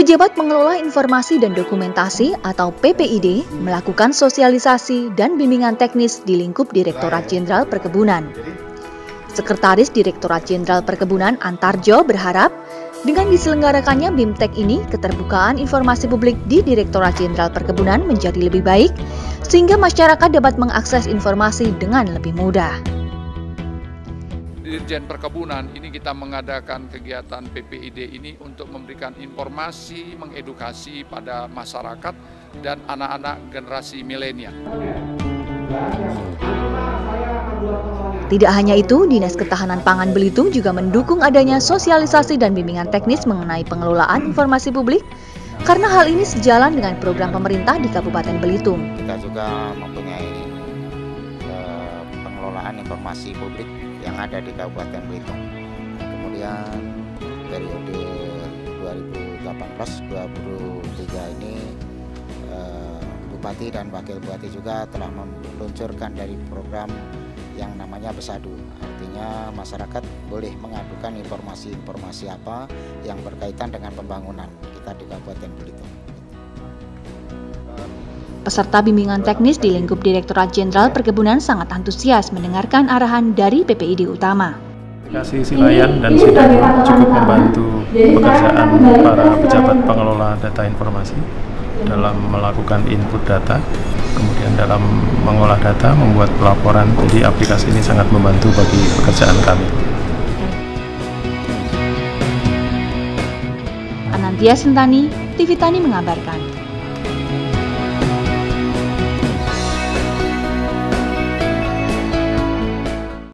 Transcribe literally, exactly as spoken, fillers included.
Pejabat Pengelola Informasi dan Dokumentasi atau P P I D melakukan sosialisasi dan bimbingan teknis di lingkup Direktorat Jenderal Perkebunan. Sekretaris Direktorat Jenderal Perkebunan Antarjo berharap dengan diselenggarakannya BIMTEK ini, keterbukaan informasi publik di Direktorat Jenderal Perkebunan menjadi lebih baik, sehingga masyarakat dapat mengakses informasi dengan lebih mudah. Dirjen Perkebunan ini kita mengadakan kegiatan P P I D ini untuk memberikan informasi, mengedukasi pada masyarakat dan anak-anak generasi milenial. Tidak hanya itu, Dinas Ketahanan Pangan Belitung juga mendukung adanya sosialisasi dan bimbingan teknis mengenai pengelolaan informasi publik, karena hal ini sejalan dengan program pemerintah di Kabupaten Belitung. Kita juga mempunyai eh, pengelolaan informasi publik yang ada di Kabupaten Belitung. Kemudian periode dua ribu delapan belas sampai dua ribu dua puluh tiga ini eh, Bupati dan Wakil Bupati juga telah meluncurkan dari program yang namanya Besadu. Artinya masyarakat boleh mengadukan informasi-informasi apa yang berkaitan dengan pembangunan kita di Kabupaten Belitung. Peserta bimbingan teknis di lingkup Direktorat Jenderal Perkebunan sangat antusias mendengarkan arahan dari P P I D utama. Aplikasi Silayan dan Sidan cukup membantu pekerjaan para pejabat pengelola data informasi dalam melakukan input data, kemudian dalam mengolah data, membuat pelaporan. Jadi aplikasi ini sangat membantu bagi pekerjaan kami. Anantia Sentani, T V Tani mengabarkan.